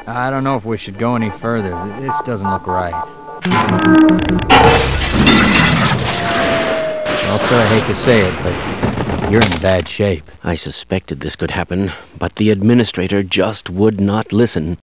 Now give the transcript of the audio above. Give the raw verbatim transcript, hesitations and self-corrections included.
I don't know if we should go any further. This doesn't look right. Also, I hate to say it, but you're in bad shape. I suspected this could happen, but the administrator just would not listen.